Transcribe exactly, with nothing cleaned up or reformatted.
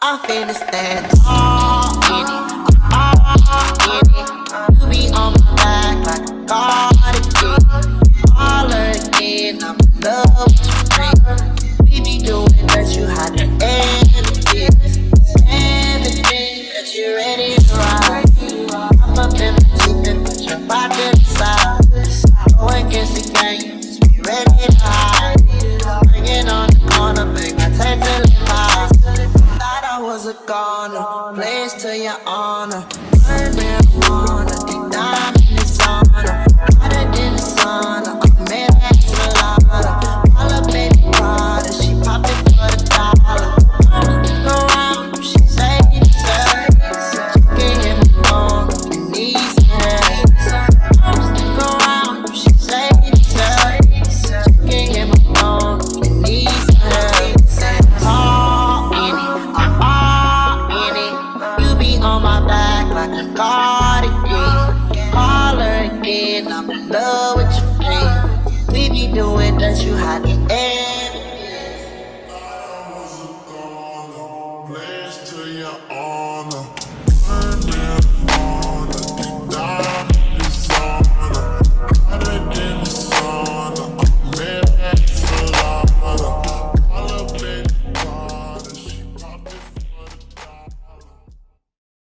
I finna stand all in it, all in it. You be on my back like a cardigan. All again, I'm in love with your friend. We be doing that, you had to end it. And the thing that you're ready to ride. I'm up in the tube and put your body to the side. Go against the game, just be ready to hide. Bring it on the corner, make my taste till it high. Thought I was a goner, place to your honor. Burn marijuana, deep down in the sauna. Hotter than the sun, I'm made that salada. All up in the Prada, she popped it for the dollar. Stick around, she say it's her. You can hit my phone if you need some help. Stick around, she say it's her. You can hit my phone if you need some help. All in it, I'm all in it. You be on my back like a cardigan. Call her again, I'm in love with your friend. We be doing that, you had to end. Place to your honor.